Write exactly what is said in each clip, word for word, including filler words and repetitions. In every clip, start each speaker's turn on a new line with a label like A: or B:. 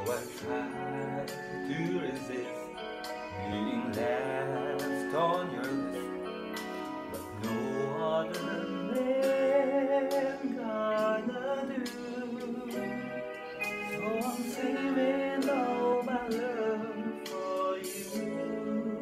A: I try to resist being left on your list, but no other man gonna do. So I'm saving all my love for you.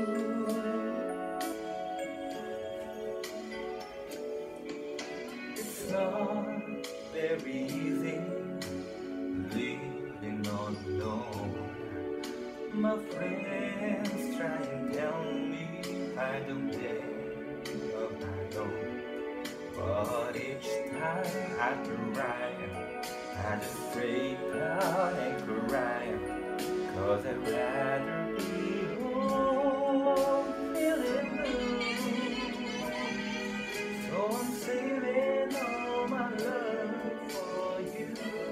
A: It's not very easy living all alone. My friends try and tell me I don't care of my own, but each time I try, I just break down and cry, 'cause I'd rather be home feeling blue. So I'm saving all my love for you.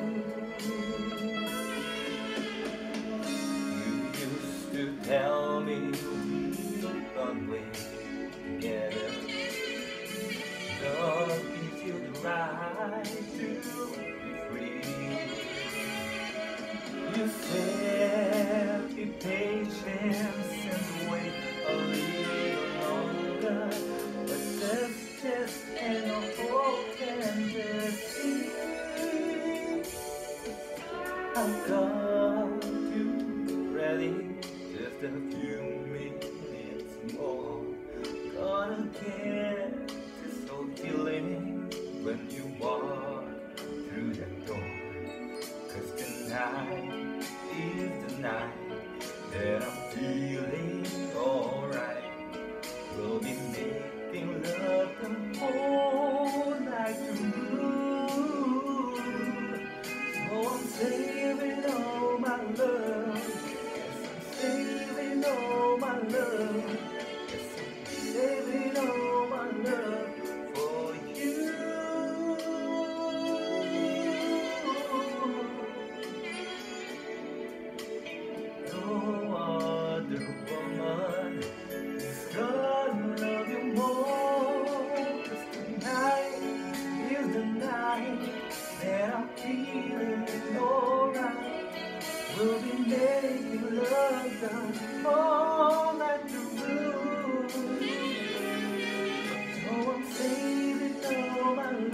A: To tell me we've gone way together, love gives you the right to be free. You said be patient and wait a little longer, but there's just no hope and see. I've got you ready. Just a few minutes more, gonna get this old feeling when you walk through that door. 'Cause tonight is the night that I'm feeling alright. We'll be making love the whole night through. So I'm saving all my love, saving all my love, yes, saving all my love for you. No other woman is gonna love you more, 'cause tonight is the night that I'm feeling alright. We'll be making love the all night through. So I'm saving all my